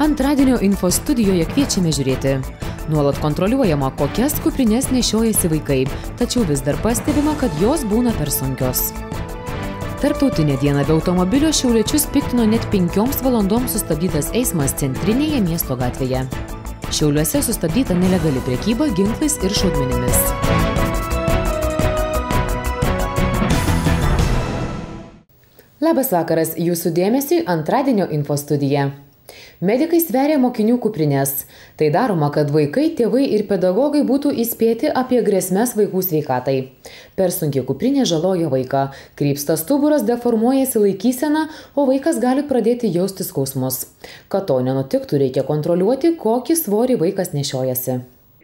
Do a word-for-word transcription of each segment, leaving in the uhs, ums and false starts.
Antradienio info studijoje kviečiame žiūrėti. Nuolat kontroliuojama, kokias kuprines nešiojasi vaikai, tačiau vis dar pastebima, kad jos būna per sunkios. Tarptautinė diena be automobilio šiauliečius piktino net penkioms valandoms sustabdytas eismas centrinėje miesto gatvėje. Šiauliuose sustabdyta nelegali prekyba ginklais ir šaudmenimis. Labas vakaras, jūsų dėmesiui antradienio info studija. Medikai sveria mokinių kuprines. Tai daroma, kad vaikai, tėvai ir pedagogai būtų įspėti apie grėsmes vaikų sveikatai. Per sunki kuprinė žaloja vaiką. Krypsta stuburas, deformuojasi laikysena, o vaikas gali pradėti jausti skausmus. Kad to nenutiktų, reikia kontroliuoti, kokį svorį vaikas nešiojasi.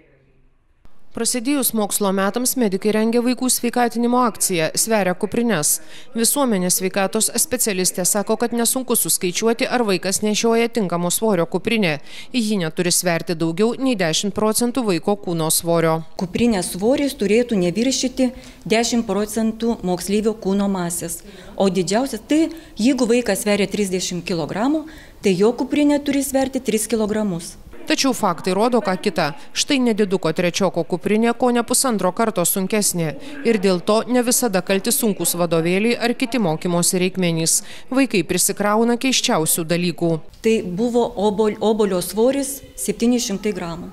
Prasidėjus mokslo metams medikai rengia vaikų sveikatinimo akciją Sveria kuprines. Visuomenės sveikatos specialistė sako, kad nesunku suskaičiuoti, ar vaikas nešioja tinkamo svorio kuprinę. Ji neturi sverti daugiau nei dešimt procentų vaiko kūno svorio. Kuprinės svoris turėtų neviršyti dešimt procentų moksleivio kūno masės. O didžiausias, tai jeigu vaikas sveria trisdešimt kilogramų, tai jo kuprinė turi sverti tris kilogramus. Tačiau faktai rodo ką kitą. Štai nediduko trečioko kuprinė kone pusantro karto sunkesnė. Ir dėl to ne visada kalti sunkūs vadovėliai ar kiti mokymosi reikmenys. Vaikai prisikrauna keisčiausių dalykų. Tai buvo obol, obolio svoris septyni šimtai gramų.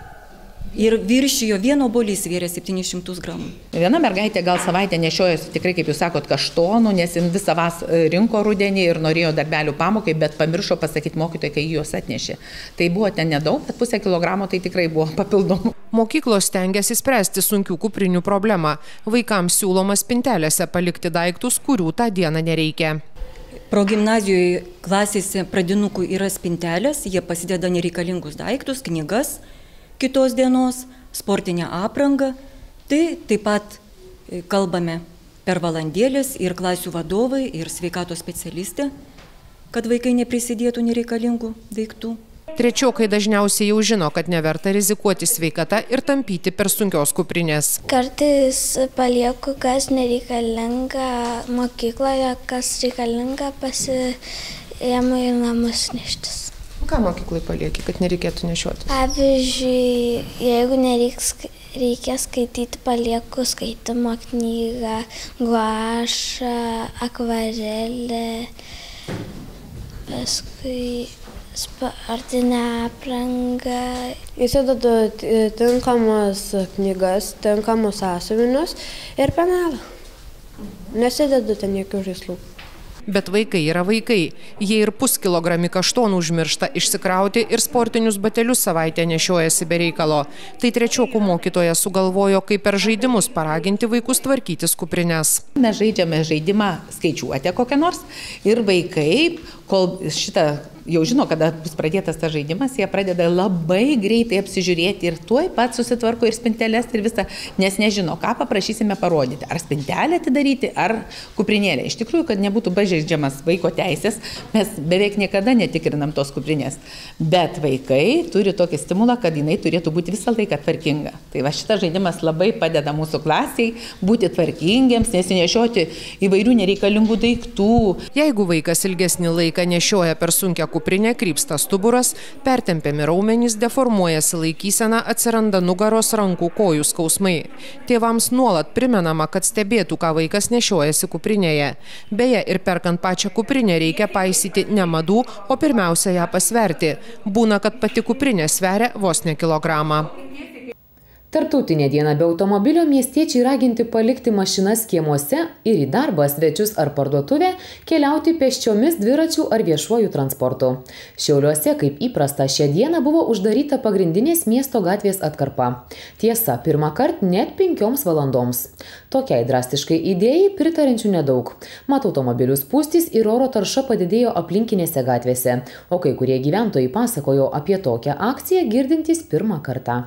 Ir viršijo vieno obolys svėrė septynis šimtus gramų. Viena mergaitė gal savaitę nešiojosi tikrai, kaip jūs sakot, kaštonų, nes jin visą vas rinko rudenį ir norėjo darbelių pamokai, bet pamiršo pasakyti mokytojai, kai juos atnešė. Tai buvo ten nedaug, bet pusę kilogramo tai tikrai buvo papildomų. Mokyklos stengiasi spręsti sunkių kuprinių problemą. Vaikams siūloma spintelėse palikti daiktus, kurių tą dieną nereikia. Progimnazijoje klasėse pradinukų yra spintelės, jie pasideda nereikalingus daiktus, knygas, kitos dienos, sportinę aprangą. Tai taip pat kalbame per valandėlės ir klasių vadovai, ir sveikatos specialistė, kad vaikai neprisidėtų nereikalingų daiktų. Trečiokai dažniausiai jau žino, kad neverta rizikuoti sveikata ir tampyti per sunkios kuprinės. Kartais palieku, kas nereikalinga mokykloje, kas reikalinga pasiėmu į namus neštis. Ką mokyklai palieki, kad nereikėtų nešioti? Pavyzdžiui, jeigu nereiks, reikia skaityti, palieku skaitimo knygą, guašą, akvarelę, paskui sportinę aprangą. Įsidedu tinkamas knygas, tinkamus sąsiuvinius ir penalą. Nesidedu ten jokių žaislų. Bet vaikai yra vaikai. Jie ir puskilogramį kaštonų užmiršta išsikrauti ir sportinius batelius savaitę nešiojasi be reikalo. Tai trečiokų mokytoja sugalvojo, kaip per žaidimus paraginti vaikus tvarkytis kuprines. Mes žaidžiame žaidimą skaičiuotę kokią nors ir vaikai, kol šitą jau žino, kada bus pradėtas tas žaidimas, jie pradeda labai greitai apsižiūrėti ir tuoj pat susitvarko ir spinteles ir visą, nes nežino, ką paprašysime parodyti. Ar spintelę atidaryti, ar kuprinėlę. Iš tikrųjų, kad nebūtų pažeidžiamas vaiko teisės, mes beveik niekada netikrinam tos kuprinės. Bet vaikai turi tokį stimulą, kad jinai turėtų būti visą laiką tvarkinga. Tai va šitas žaidimas labai padeda mūsų klasiai būti tvarkingiems, nesinešioti įvairių nereikalingų daiktų. Jeigu vaikas ilgesnį laiką nešioja per sunkią kuprinė, krypsta stuburas, pertempiami raumenys, deformuojasi laikysena, atsiranda nugaros, rankų, kojų skausmai. Tėvams nuolat primenama, kad stebėtų, ką vaikas nešiojasi kuprinėje. Beje, ir perkant pačią kuprinę reikia paisyti ne madų, o pirmiausia ją pasverti. Būna, kad pati kuprinė sveria vos ne kilogramą. Tarptautinė diena be automobilio miestiečiai raginti palikti mašinas kiemuose ir į darbą, svečius ar parduotuvę keliauti pėsčiomis, dviračių ar viešuoju transportu. Šiauliuose, kaip įprasta, šią dieną buvo uždaryta pagrindinės miesto gatvės atkarpa. Tiesa, pirmą kartą net penkioms valandoms. Tokiai drastiškai idėjai pritarančių nedaug. Mat, automobilių spūstys ir oro tarša padidėjo aplinkinėse gatvėse, o kai kurie gyventojai pasakojo apie tokią akciją girdintys pirmą kartą.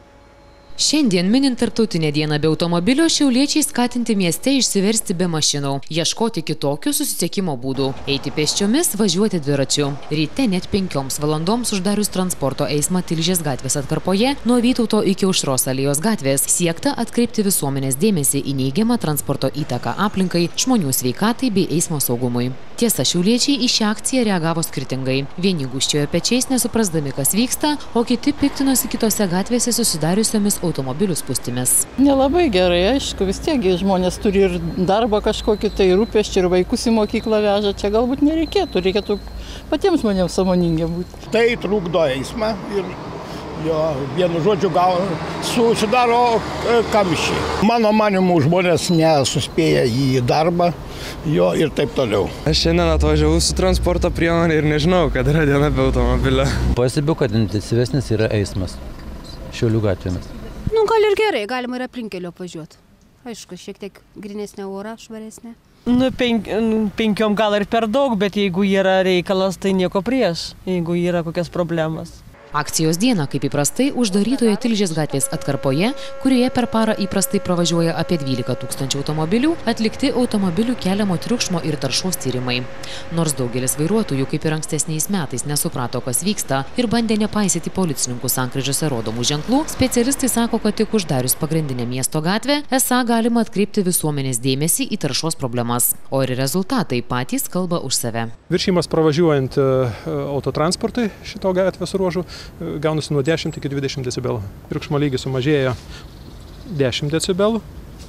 Šiandien minint Tarptautinę dieną be automobilio, šiauliečiai skatinti mieste išsiversti be mašinų, ieškoti kitokių susisiekimo būdų, eiti pėsčiomis, važiuoti dviračiu. Ryte net penkioms valandoms uždarius transporto eismą Tilžės gatvės atkarpoje nuo Vytauto iki Aušros alėjos gatvės siekta atkreipti visuomenės dėmesį į neigiamą transporto įtaką aplinkai, žmonių sveikatai bei eismo saugumui. Tiesa, šiauliečiai į šią akciją reagavo skirtingai. Vieni gūžčiojo pečiais, nesuprasdami, kas vyksta, o kiti piktinosi kitose gatvėse susidariusiomis automobilių spūstimis. Nelabai gerai, aišku, vis tiek žmonės turi ir darbą kažkokį, tai rūpesčių ir vaikus į mokyklą veža. Čia galbūt nereikėtų, reikėtų patiems žmonėms sąmoningiam būti. Tai trukdo eismą ir jo, vienu žodžiu, gal susidaro kamščiai. Mano manimu, žmonės nesuspėja į darbą, jo ir taip toliau. Aš šiandien atvažiavau su transporto priemonė ir nežinau, kad yra diena be automobilio. Pastebiu, kad intensyvesnis yra eismas Šiaulių gatvėmis. Nu, gal ir gerai, galima ir aplinkelio važiuoti. Aišku, šiek tiek grynesnė ora, švaresnė. Nu, penk, penkiom gal ir per daug, bet jeigu yra reikalas, tai nieko prieš, jeigu yra kokias problemas. Akcijos dieną, kaip įprastai, uždarytoje Tilžės gatvės atkarpoje, kurioje per parą įprastai pravažiuoja apie dvylika tūkstančių automobilių, atlikti automobilių keliamo triukšmo ir taršos tyrimai. Nors daugelis vairuotojų, kaip ir ankstesniais metais, nesuprato, kas vyksta ir bandė nepaisyti policininkų sankryžose rodomų ženklų, specialistai sako, kad tik uždarius pagrindinę miesto gatvę, esą galima atkreipti visuomenės dėmesį į taršos problemas. O ir rezultatai patys kalba už save. Viršijimas pravažiuojant autotransportui šito gatvės ruožų gaunasi nuo dešimt iki dvidešimt decibelų. Triukšmo lygis sumažėjo dešimt decibelų,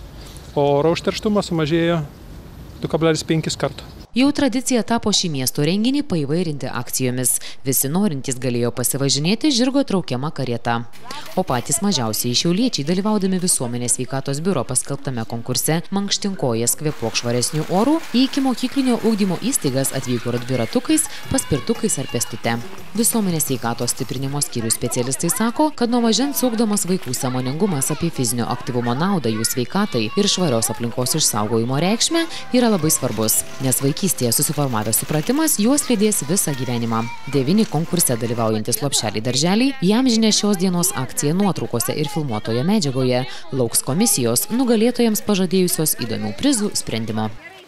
o oro užterštumas sumažėjo du kablelis penki karto. Jau tradicija tapo šį miesto renginį paįvairinti akcijomis. Visi norintys galėjo pasivažinėti žirgo traukiama karieta. O patys mažiausiai šiauliečiai, dalyvaudami visuomenės sveikatos biuro paskelbtame konkurse Mankštinkojas kvėpuok švaresnių orų, į ikimokyklinio ugdymo įstaigas atvyko dviratukais, paspirtukais ar pėstute. Visuomenės sveikatos stiprinimo skyrių specialistai sako, kad nuo mažens ugdomas vaikų sąmoningumas apie fizinio aktyvumo naudą jų sveikatai ir švarios aplinkos išsaugojimo reikšmę yra labai svarbus, nes vaikystėje susiformavęs supratimas juos lydės visą gyvenimą. Devyni konkurse dalyvaujantis lopšeliai darželiai įamžinę šios dienos akciją nuotraukose ir filmuotoje medžiagoje lauks komisijos nugalėtojams pažadėjusios įdomių prizų sprendimo.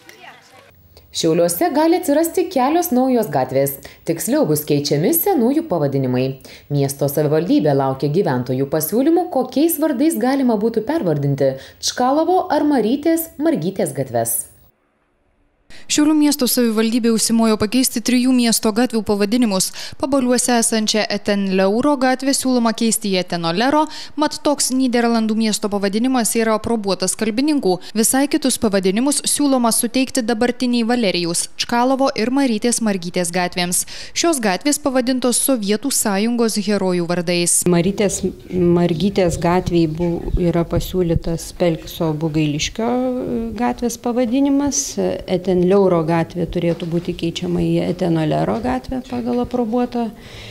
Šiauliuose gali atsirasti kelios naujos gatvės. Tiksliau bus keičiami senųjų pavadinimai. Miesto savivaldybė laukia gyventojų pasiūlymų, kokiais vardais galima būtų pervardinti Čkalovo ar Marytės Margytės gatves. Šiaulių miesto savivaldybė užsimojo pakeisti trijų miesto gatvių pavadinimus. Pabaliuose esančią Etenleuro gatvę siūloma keisti į Etenolero, mat toks Nyderlandų miesto pavadinimas yra aprobuotas kalbininkų. Visai kitus pavadinimus siūloma suteikti dabartiniai Valerijaus, Čkalovo ir Marytės Margytės gatvėms. Šios gatvės pavadintos Sovietų sąjungos herojų vardais. Marytės Margytės gatvėj yra pasiūlytas Pelkso Bugailiškio gatvės pavadinimas. Etenleuro Euro gatvė turėtų būti keičiama į Etenolero gatvę pagal aprobuotą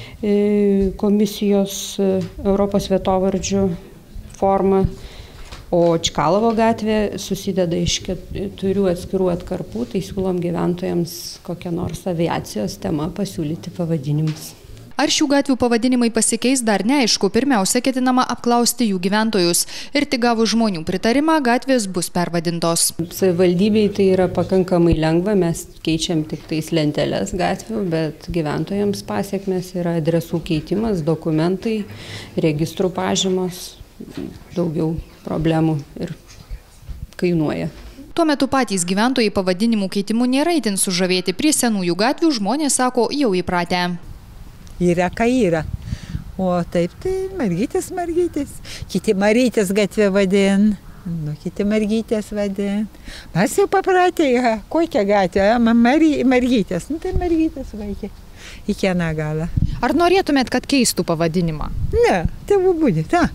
komisijos Europos vietovardžių formą, o Čkalovo gatvė susideda iš keturių atskirų atkarpų, tai siūlom gyventojams kokią nors aviacijos temą pasiūlyti pavadinimus. Ar šių gatvių pavadinimai pasikeis, dar neaišku. Pirmiausia, ketinama apklausti jų gyventojus. Ir tik gavus žmonių pritarimą, gatvės bus pervadintos. Savivaldybei tai yra pakankamai lengva, mes keičiam tik tais lenteles gatvių, bet gyventojams pasiekmes yra adresų keitimas, dokumentai, registrų pažymos, daugiau problemų ir kainuoja. Tuo metu patys gyventojai pavadinimų keitimų nėra itin sužavėti. Prie senųjų gatvių žmonės sako jau įpratę. Yra, ką yra. O taip, tai Margytės, Margytės. Kiti Marytės gatvė vadin. Nu, kiti Margytės vadin. Mes jau papratė, ja, kokią gatvę, Mary, Margytės. Nu, tai Margytės vaikė. Į kieną galą. Ar norėtumėt, kad keistų pavadinimą? Ne, tėvų būdė, ta.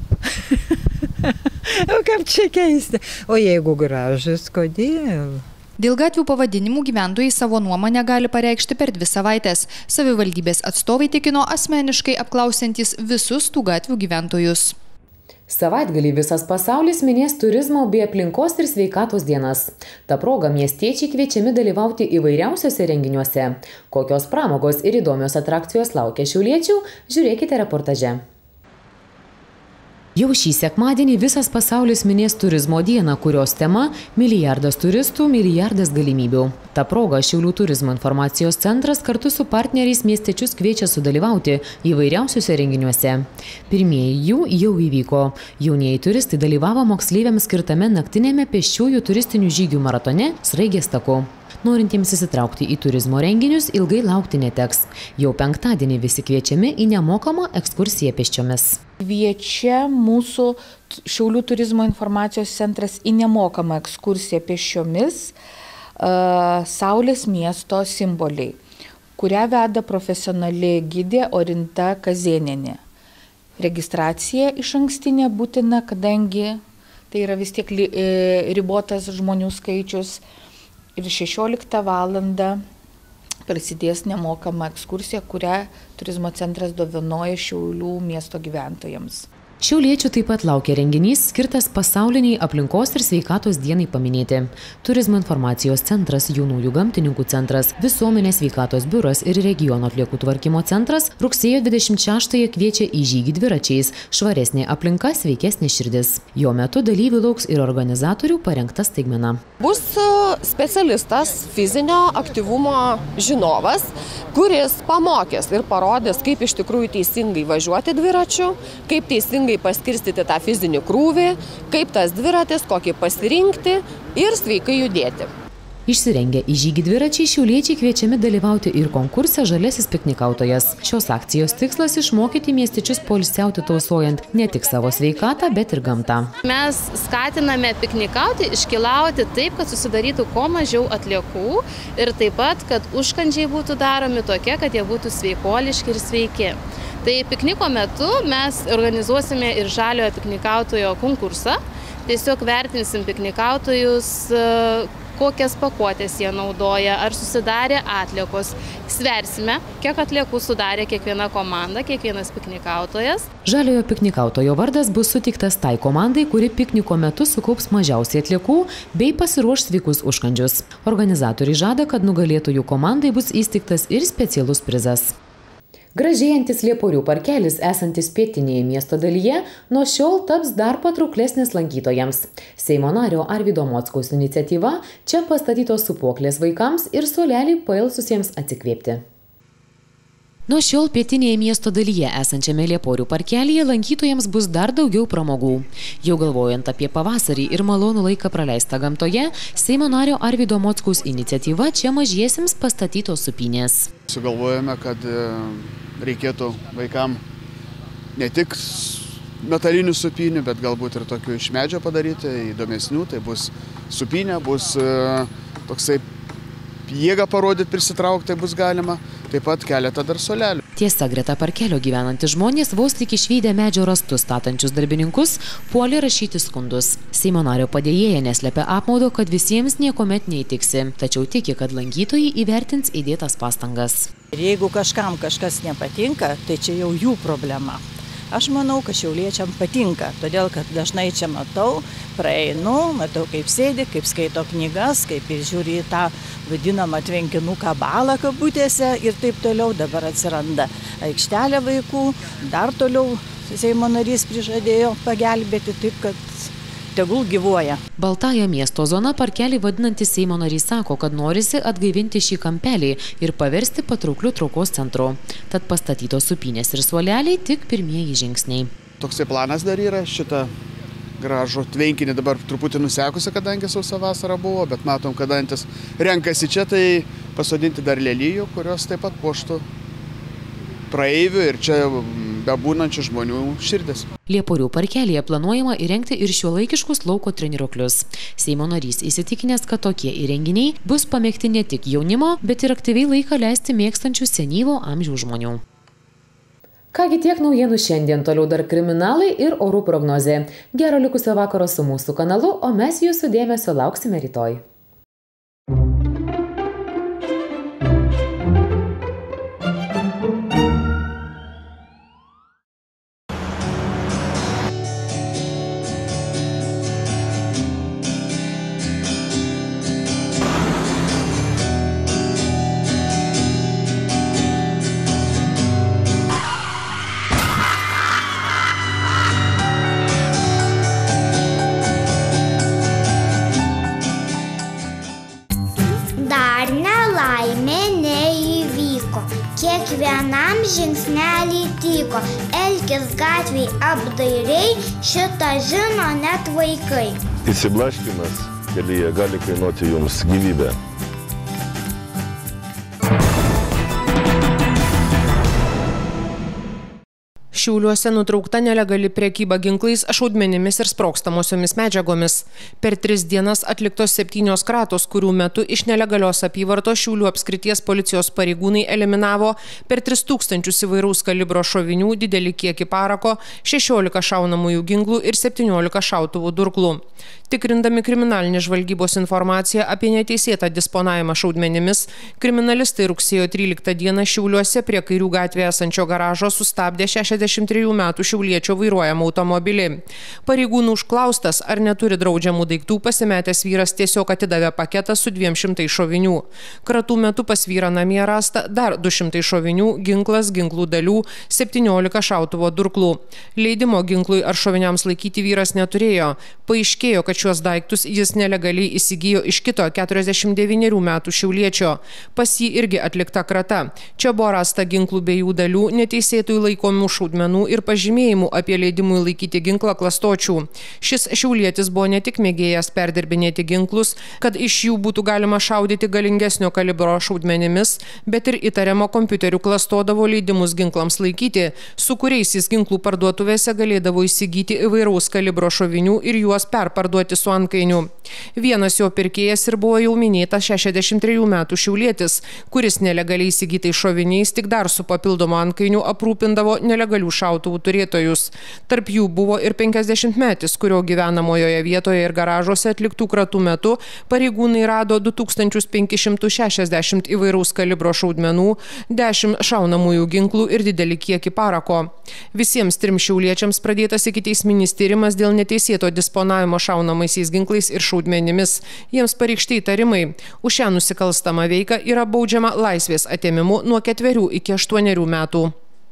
O kaip čia keisti? O jeigu gražus, kodėl? Dėl gatvių pavadinimų gyventojai savo nuomonę gali pareikšti per dvi savaitės. Savivaldybės atstovai tikino asmeniškai apklausiantys visus tų gatvių gyventojus. Savaitgalį visas pasaulis minės turizmo bei aplinkos ir sveikatos dienas. Ta proga miestiečiai kviečiami dalyvauti įvairiausiose renginiuose. Kokios pramogos ir įdomios atrakcijos laukia šiauliečių, žiūrėkite reportaže. Jau šį sekmadienį visas pasaulis minės turizmo dieną, kurios tema – milijardas turistų, milijardas galimybių. Ta proga Šiaulių turizmo informacijos centras kartu su partneriais miestiečius kviečia sudalyvauti įvairiausiuose renginiuose. Pirmieji jų jau įvyko. Jaunieji turistai dalyvavo moksleiviams skirtame naktinėme pėsčiųjų turistinių žygių maratone Sraigės taku. Norintiems įsitraukti į turizmo renginius ilgai laukti neteks. Jau penktadienį visi kviečiami į nemokamą ekskursiją pėsčiomis. Kviečia mūsų Šiaulių turizmo informacijos centras į nemokamą ekskursiją pėsčiomis uh, Saulės miesto simboliai, kurią veda profesionali gidė Orinta Kazėnienė. Registracija iš ankstinė būtina, kadangi tai yra vis tiek ribotas žmonių skaičius ir šešioliktą valandą prasidės nemokama ekskursija, kurią turizmo centras dovanoja Šiaulių miesto gyventojams. Šiauliečių taip pat laukia renginys skirtas pasauliniai aplinkos ir sveikatos dienai paminėti. Turizmo informacijos centras, jaunųjų gamtininkų centras, visuomenės sveikatos biuras ir regiono atliekų tvarkymo centras rugsėjo dvidešimt šeštąją kviečia į žygį dviračiais švaresnė aplinka, sveikesnė širdis. Jo metu dalyvių lauks ir organizatorių parengta staigmena. Bus specialistas, fizinio aktyvumo žinovas, kuris pamokys ir parodys, kaip iš tikrųjų teisingai važiuoti dviračiu, kaip teisingai paskirstyti tą fizinį krūvį, kaip tas dviratis, kokį pasirinkti ir sveikai judėti. Išsirengę į žygį dviračiai šiauliečiai kviečiami dalyvauti ir konkurse Žaliasis piknikautojas. Šios akcijos tikslas išmokyti miestiečius poilsiauti tausojant ne tik savo sveikatą, bet ir gamtą. Mes skatiname piknikauti, iškeliauti taip, kad susidarytų kuo mažiau atliekų ir taip pat, kad užkandžiai būtų daromi tokie, kad jie būtų sveikoliški ir sveiki. Tai pikniko metu mes organizuosime ir žaliojo piknikautojo konkursą. Tiesiog vertinsim piknikautojus, kokias pakuotės jie naudoja, ar susidarė atliekos. Sversime, kiek atliekų sudarė kiekviena komanda, kiekvienas piknikautojas. Žaliojo piknikautojo vardas bus suteiktas tai komandai, kuri pikniko metu sukaups mažiausiai atliekų bei pasiruoš sveikus užkandžius. Organizatoriai žada, kad nugalėtojų komandai bus įsteigtas ir specialus prizas. Gražėjantis Lieporių parkelis, esantis pietinėje miesto dalyje, nuo šiol taps dar patrauklesnis lankytojams. Seimo nario Arvydo Mockaus iniciatyva čia pastatytos sūpuoklės vaikams ir suoleliai pailsusiems atsikvėpti. Nuo šiol pietinėje miesto dalyje esančiame Lieporių parkelyje lankytojams bus dar daugiau pramogų. Jau galvojant apie pavasarį ir malonų laiką praleistą gamtoje, Seimo nario Arvydo Mockaus iniciatyva čia mažiesiems pastatytos supynės. Sugalvojame, kad reikėtų vaikam ne tik metalinių supynių, bet galbūt ir tokių iš medžio padaryti, įdomesnių. Tai bus supynė, bus toksai jėgą parodyti, prisitraukti bus galima. Taip pat keletą dar suolelių. Tiesa, greta parkelio gyvenantys žmonės vos tik išvydę medžio rastus statančius darbininkus puolė rašyti skundus. Seimo nario padėjėja neslepia apmaudo, kad visiems niekuomet neįtiksi, tačiau tiki, kad lankytojai įvertins įdėtas pastangas. Ir jeigu kažkam kažkas nepatinka, tai čia jau jų problema. Aš manau, kad šiauliečiam patinka, todėl kad dažnai čia matau, praeinu, matau, kaip sėdi, kaip skaito knygas, kaip žiūri į tą vadinamą tvenkinuką balą kabutėse ir taip toliau. Dabar atsiranda aikštelė vaikų, dar toliau Seimo narys prižadėjo pagelbėti, taip kad tegul gyvuoja. Baltąją miesto zoną parkelį vadinantis Seimo narys sako, kad norisi atgaivinti šį kampelį ir paversti patraukliu traukos centru. Tad pastatytos supynės ir suoleliai tik pirmieji žingsniai. Toksai planas dar yra, šitą gražų tvenkinį dabar truputį nusekusi, kadangi sausa vasara buvo, bet matom, kad antis renkasi čia, tai pasodinti dar lelijų, kurios taip pat puoštų praeivių ir čia bebūnančių žmonių širdis. Lieporių parkelyje planuojama įrengti ir šiuolaikiškus lauko treniruoklius. Seimo narys įsitikinęs, kad tokie įrenginiai bus pamėgti ne tik jaunimo, bet ir aktyviai laiką leisti mėgstančių senyvo amžiaus žmonių. Kągi tiek naujienų šiandien, toliau dar kriminalai ir orų prognozė. Gero likusio vakaro su mūsų kanalu, o mes jūsų dėmesio lauksime rytoj. Kiekvienam žingsnelį tyko, elkis gatvėj apdairiai, šitą žino net vaikai. Įsiblaškymas kelyje gali kainuoti jums gyvybę. Šiauliuose nutraukta nelegali prekyba ginklais, šaudmenimis ir sprogstamosiomis medžiagomis. Per tris dienas atliktos septynios kratos, kurių metu iš nelegalios apyvartos Šiaulių apskrities policijos pareigūnai eliminavo per tris tūkstančius įvairaus kalibro šovinių, didelį kiekį parako, šešiolika šaunamųjų ginklų ir septyniolika šautuvų durklų. Tikrindami kriminalinės žvalgybos informaciją apie neteisėtą disponavimą šaudmenimis, kriminalistai rugsėjo tryliktą dieną Šiauliuose prie Kairių gatvėje esančio garažo sustabdė šešiasdešimt trejų metų šiauliečio vairuojamą automobilį. Pareigūnų užklaustas, ar neturi draudžiamų daiktų, pasimetęs vyras tiesiog atidavė paketą su dviem šimtais šovinių. Kratų metu pas vyrą namie rasta dar du šimtai šovinių, ginklas, ginklų dalių, septyniolika šautuvo durklų. Leidimo ginklui ar šoviniams laikyti vyras neturėjo. Paaiškėjo, kad šiuos daiktus jis nelegaliai įsigijo iš kito keturiasdešimt devynerių metų šiauliečio. Pas jį irgi atlikta krata. Čia buvo rasta ginklų bei jų dalių, neteisėtų laikomų šaudmenų ir pažymėjimų apie leidimui laikyti ginklą klastočių. Šis šiaulietis buvo ne tik mėgėjas perdirbinėti ginklus, kad iš jų būtų galima šaudyti galingesnio kalibro šaudmenimis, bet ir įtariamo kompiuteriu klastodavo leidimus ginklams laikyti, su kuriais jis ginklų parduotuvėse galėdavo įsigyti įvairaus kalibro šovinių ir juos perparduoti su antkainiu. Vienas jo pirkėjas ir buvo jau minėtas šešiasdešimt trejų metų šiaulietis, kuris nelegaliai įsigytais šoviniais tik dar su papildomu antkainiu aprūpindavo nelegalių šautuvų turėtojus. Tarp jų buvo ir penkiasdešimtmetis, kurio gyvenamojoje vietoje ir garažuose atliktų kratų metu pareigūnai rado du tūkstančius penkis šimtus šešiasdešimt įvairaus kalibro šaudmenų, dešimt šaunamųjų ginklų ir didelį kiekį parako. Visiems trim šiauliečiams pradėtas ikiteisminis tyrimas dėl neteisėto disponavimo šaunamaisiais ginklais ir šaudmenimis. Jiems pareikšti įtarimai. Už šią nusikalstamą veiką yra baudžiama laisvės atėmimu nuo ketverių iki aštuonerių metų.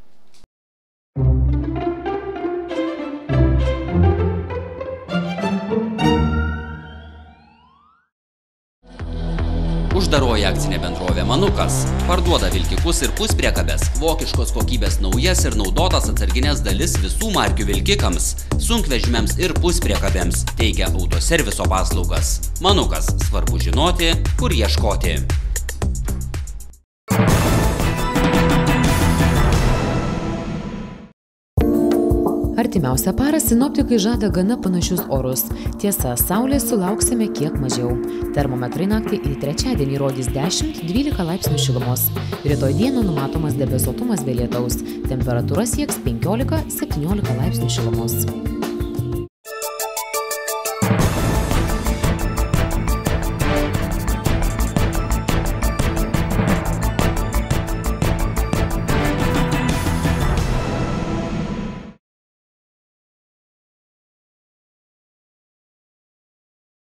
Uždaroji akcinė bendrovė Manukas parduoda vilkikus ir puspriekabes, vokiškos kokybės naujas ir naudotas atsarginės dalis visų markių vilkikams, sunkvežimiams ir puspriekabėms, teikia autoserviso paslaugas. Manukas, svarbu žinoti, kur ieškoti. Artimiausią parą sinoptikai žada gana panašius orus. Tiesa, saulės sulauksime kiek mažiau. Termometrai naktį į trečiadienį rodys dešimt dvylika laipsnių šilumos. Rytoj dieną numatomas debesuotumas be lietaus. Temperatūra sieks penkiolika septyniolika laipsnių šilumos.